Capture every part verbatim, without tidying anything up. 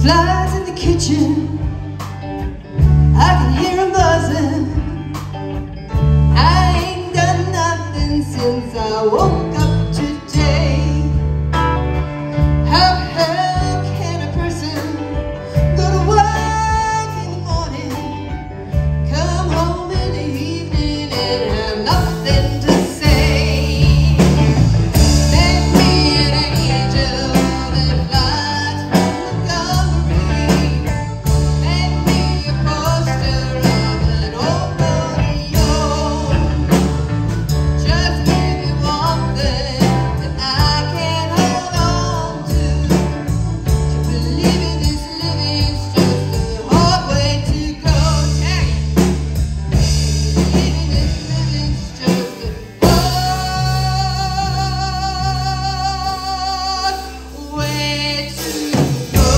Flies in the kitchen, I can hear them buzzing. I ain't done nothing since I woke up today. How hell can a person go to work in the morning, come home in the evening and have nothing to say? Make me an angel that flies from Montgomery. Make me a poster of an old rodeo. Just give me one thing that I can hold on to. To believe in this living's just a hard way to go. Believing this living's just a hard way to go.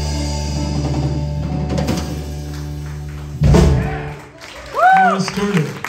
Well started.